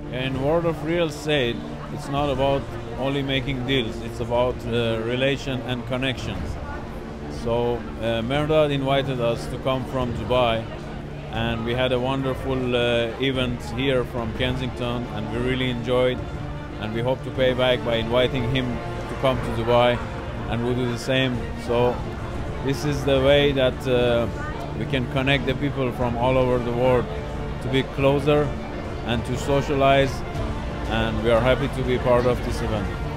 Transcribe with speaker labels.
Speaker 1: In word of real estate, it's not about only making deals, it's about relation and connections. So Merdad invited us to come from Dubai, and we had a wonderful event here from Kensington, and we really enjoyed, and we hope to pay back by inviting him to come to Dubai, and we'll do the same. So this is the way that we can connect the people from all over the world to be closer and to socialize, and we are happy to be part of this event.